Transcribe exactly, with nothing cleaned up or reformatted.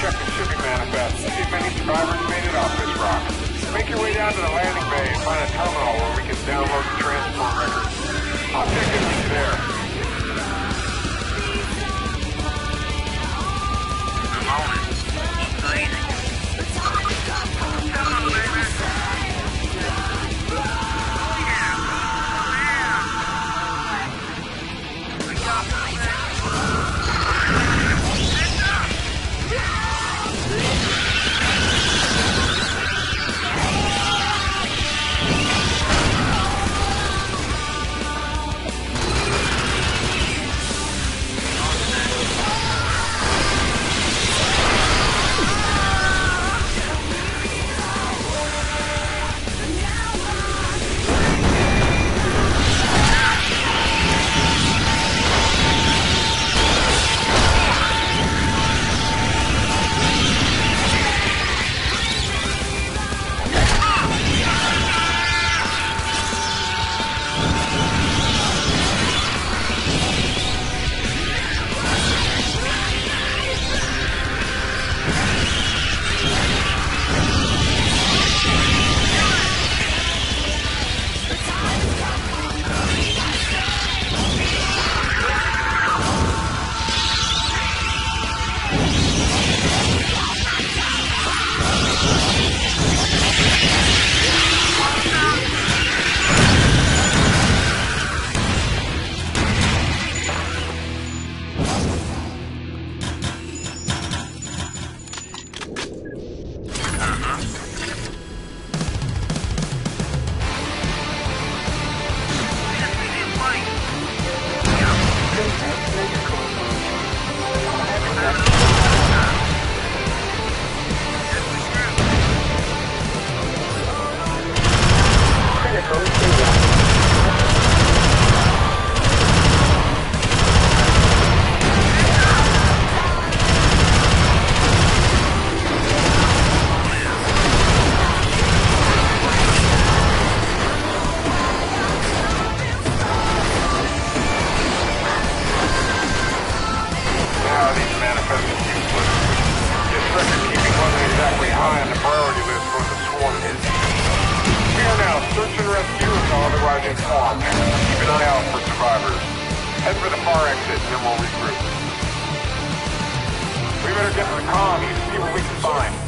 check the shipping manifest and see if any survivors made it off this rock. Make your way down to the landing bay and find a terminal where we can download the transport records. I'll check in with you there. I'm on it. Easy. Come on, baby. Informed. Keep an eye out for survivors. Head for the far exit and then we'll regroup. We better get to the colony to see what we can find.